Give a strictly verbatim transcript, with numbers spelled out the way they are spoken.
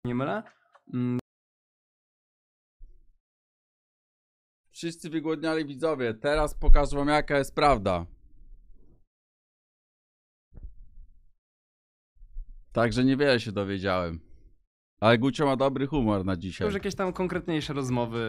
nie mylę. Mm. Wszyscy wygłodniali widzowie, teraz pokażę wam jaka jest prawda. Także niewiele się dowiedziałem. Ale Gucio ma dobry humor na dzisiaj. Już jakieś tam konkretniejsze rozmowy